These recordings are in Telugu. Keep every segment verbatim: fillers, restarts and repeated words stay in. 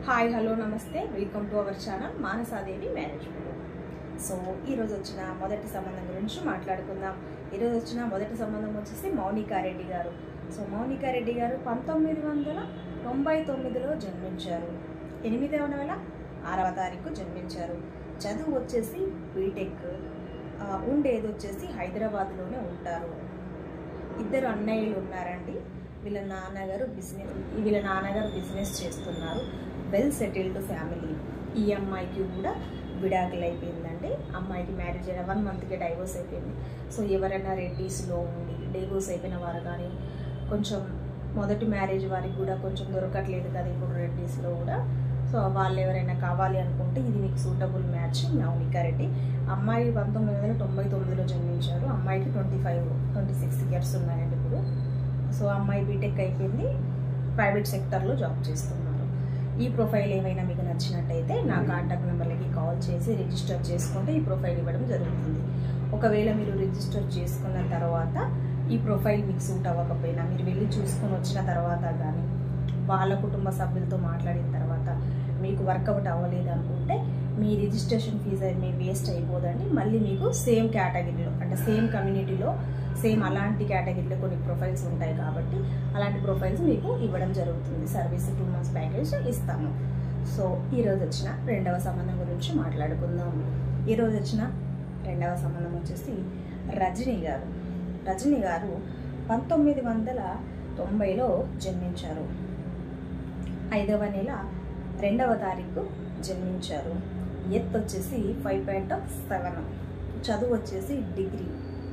హాయ్ హలో నమస్తే welcome to our channel Manasadevi marriage bureau. So ఈరోజు వచ్చిన మొదటి సంబంధం గురించి మాట్లాడుకుందాం. ఈరోజు వచ్చిన మొదటి సంబంధం వచ్చేసి మౌనికారెడ్డి గారు. సో మౌనికారెడ్డి గారు పంతొమ్మిది వందల తొంభై తొమ్మిదిలో జన్మించారు. ఎనిమిదవ నెల ఆరవ తారీఖు జన్మించారు. చదువు వచ్చేసి బీటెక్. ఉండేది వచ్చేసి హైదరాబాద్లోనే ఉంటారు. ఇద్దరు అన్నయ్యలు ఉన్నారండి. వీళ్ళ నాన్నగారు బిజినెస్ వీళ్ళ నాన్నగారు బిజినెస్ చేస్తున్నారు. Well settled family. ఈ అమ్మాయికి కూడా విడాకులు అయిపోయిందండి. అమ్మాయికి మ్యారేజ్ అయిన వన్ మంత్కి డైవోర్స్ అయిపోయింది. సో ఎవరైనా రెడ్డీస్లో ఉండి డైవోర్స్ అయిపోయిన వారు కానీ, కొంచెం మొదటి మ్యారేజ్ వారికి కూడా కొంచెం దొరకట్లేదు కదా ఇప్పుడు రెడ్డీస్లో కూడా. సో వాళ్ళు ఎవరైనా కావాలి అనుకుంటే ఇది మీకు సూటబుల్ మ్యాచ్. మౌనికారెడ్డి అమ్మాయి పంతొమ్మిది వందల తొంభై తొమ్మిదిలో జన్మించారు. అమ్మాయికి twenty five twenty six years ఉన్నాయండి ఇప్పుడు. సో అమ్మాయి బీటెక్ అయిపోయింది. ప్రైవేట్ సెక్టర్లో జాబ్ చేస్తున్నారు. ఈ ప్రొఫైల్ ఏమైనా మీకు నచ్చినట్టయితే నా కాంటాక్ట్ నెంబర్లకి కాల్ చేసి రిజిస్టర్ చేసుకుంటే ఈ ప్రొఫైల్ ఇవ్వడం జరుగుతుంది. ఒకవేళ మీరు రిజిస్టర్ చేసుకున్న తర్వాత ఈ ప్రొఫైల్ మీకు సూట్ అవ్వకపోయినా మీరు వెళ్ళి చూసుకొని వచ్చిన తర్వాత కానీ, వాళ్ళ కుటుంబ సభ్యులతో మాట్లాడిన తర్వాత మీకు వర్కౌట్ అవ్వలేదు అనుకుంటే మీ రిజిస్ట్రేషన్ ఫీజు మీ వేస్ట్ అయిపోదండి. మళ్ళీ మీకు సేమ్ కేటగిరీలో అంటే సేమ్ కమ్యూనిటీలో సేమ్ అలాంటి కేటగిరీలో కొన్ని ప్రొఫైల్స్ ఉంటాయి కాబట్టి అలాంటి ప్రొఫైల్స్ మీకు ఇవ్వడం జరుగుతుంది. సర్వీస్ టూ మంత్స్ ప్యాకేజ్ ఇస్తాము. సో ఈరోజు వచ్చిన రెండవ సంబంధం గురించి మాట్లాడుకుందాం. ఈరోజు వచ్చిన రెండవ సంబంధం వచ్చేసి రజనీ గారు. రజనీ గారు పంతొమ్మిది వందల తొంభైలో జన్మించారు. ఐదవ నెల రెండవ తారీఖు జన్మించారు. ఎత్ వచ్చేసి ఫైవ్ పాయింట్ సెవెన్. చదువు వచ్చేసి డిగ్రీ.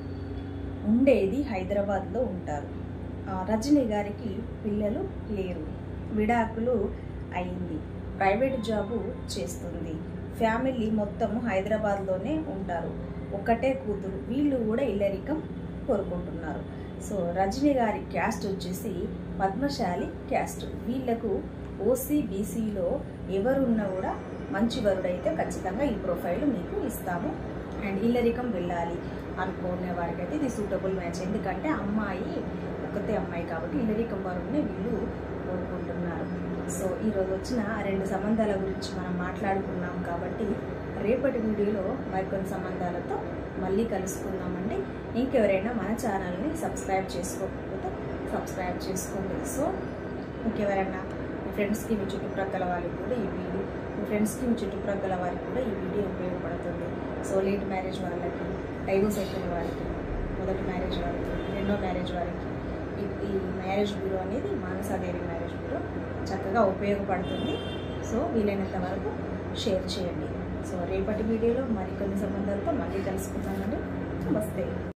ఉండేది హైదరాబాద్లో ఉంటారు. రజనీ గారికి పిల్లలు లేరు. విడాకులు అయింది. ప్రైవేట్ జాబు చేస్తుంది. ఫ్యామిలీ మొత్తం హైదరాబాద్లోనే ఉంటారు. ఒక్కటే కూతురు. వీళ్ళు కూడా ఇల్లరికం కోరుకుంటున్నారు. సో రజనీ గారి క్యాస్ట్ వచ్చేసి పద్మశాలి క్యాస్ట్. వీళ్లకు ఓసీ బీసీలో ఎవరున్నా కూడా మంచి వరుడైతే ఖచ్చితంగా ఈ ప్రొఫైల్ మీకు ఇస్తాము. అండ్ ఇల్లరికం వెళ్ళాలి అనుకునే వారికైతే ఇది సూటబుల్ మ్యాచ్. ఎందుకంటే అమ్మాయి ఒకతే అమ్మాయి కాబట్టి ఇల్లరికం వరుడిని వీళ్ళు కోరుకుంటున్నారు. సో ఈరోజు వచ్చిన రెండు సంబంధాల గురించి మనం మాట్లాడుకున్నాం కాబట్టి రేపటి వీడియోలో మరికొన్ని సంబంధాలతో మళ్ళీ కలుసుకుందామండి. ఇంకెవరైనా మన ఛానల్ని సబ్స్క్రైబ్ చేసుకోకపోతే సబ్స్క్రైబ్ చేసుకోండి. సో ఇంకెవరైనా మీ ఫ్రెండ్స్కి మీ చుట్టుప్రక్కల వారికి కూడా ఈ వీడియో మీ ఫ్రెండ్స్కి మీ చుట్టుప్రక్కల వారికి కూడా ఈ వీడియో ఉపయోగపడుతుంది. సో లేట్ మ్యారేజ్ వాళ్ళకి, డైవోర్స్ అయిపోయిన వారికి, మొదటి మ్యారేజ్ వారికి, రెండో మ్యారేజ్ వారికి ఈ మ్యారేజ్ బ్యూరో అనేది మానసాదేవి మ్యారేజ్ బ్యూరో చక్కగా ఉపయోగపడుతుంది. సో వీలైనంత వరకు షేర్ చేయండి. సో రేపటి వీడియోలో మరికొన్ని సంబంధాలతో మళ్ళీ కలుసుకుంటామండి. నమస్తే.